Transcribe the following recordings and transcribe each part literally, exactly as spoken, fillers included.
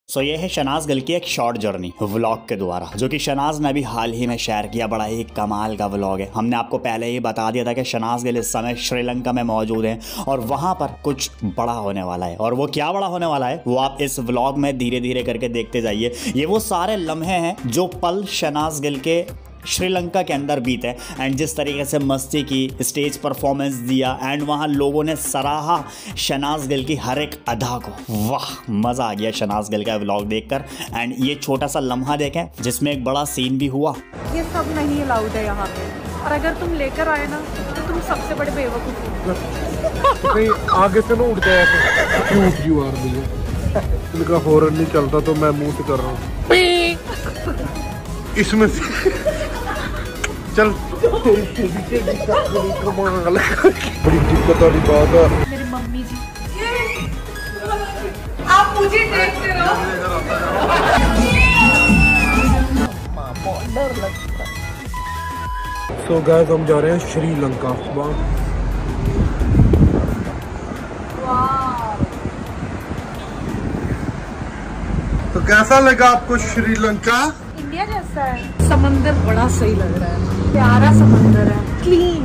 सो so, ये है शनाज गिल की एक शॉर्ट जर्नी व्लॉग के द्वारा, जो कि शनाज ने अभी हाल ही में शेयर किया। बड़ा ही कमाल का व्लॉग है। हमने आपको पहले ही बता दिया था कि शनाज गिल इस समय श्रीलंका में मौजूद हैं और वहाँ पर कुछ बड़ा होने वाला है। और वो क्या बड़ा होने वाला है वो आप इस व्लॉग में धीरे धीरे करके देखते जाइए। ये वो सारे लम्हे हैं जो पल शनाज गिल के श्रीलंका के अंदर बीते एंड जिस तरीके से मस्ती की, स्टेज परफॉर्मेंस दिया एंड वहाँ लोगों ने सराहा शनाज गिल की हर एक अदा को। वाह, मज़ा आ गया शनाज गिल का व्लॉग देखकर। एंड ये छोटा सा लम्हा देखें जिसमें एक बड़ा सीन भी हुआ। ये सब नहीं अलाउड है यहाँ पे, और अगर तुम लेकर आए ना तो तुम सबसे बड़े बेवकूफ हो। आगे से ना उठ जाए क्यूट यू आर भैया, इनका हॉर्न नहीं चलता तो मैं मुंह से कर रहा हूँ इसमें से चल। बड़ी दिक्कत वाली बात है। मेरी मम्मी जी, आप मुझे देखते रहो। डर लगता। सो गाइस हम जा रहे हैं श्रीलंका। तो कैसा लगा आपको श्रीलंका? इंडिया जैसा है। समंदर बड़ा सही लग रहा है, प्यारा समंदर है, क्लीन।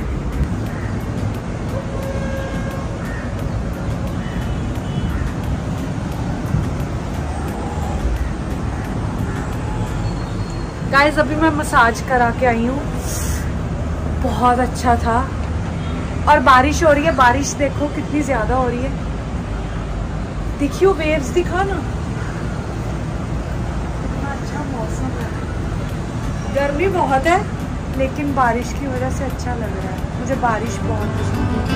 गाइस अभी मैं मसाज करा के आई हूँ, बहुत अच्छा था। और बारिश हो रही है, बारिश देखो कितनी ज्यादा हो रही है। देखियो वेव्स दिखा ना, अच्छा मौसम है। गर्मी बहुत है लेकिन बारिश की वजह से अच्छा लग रहा है। मुझे बारिश बहुत पसंद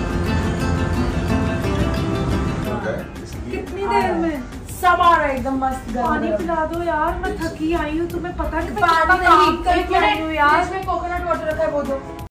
है। कितनी देर में सब आ रहा है एकदम मस्त। पानी पिला दो यार, मैं थकी आई हूँ। तुम्हें पता नहीं मैं कितना काम करके आई हूँ यार। कोकोनट वाटर रखा है वो दो।